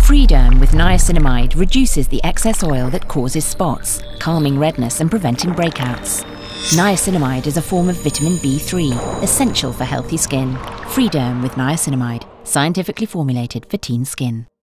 Freederm with niacinamide reduces the excess oil that causes spots, calming redness and preventing breakouts. Niacinamide is a form of vitamin B3, essential for healthy skin. Freederm with niacinamide, scientifically formulated for teen skin.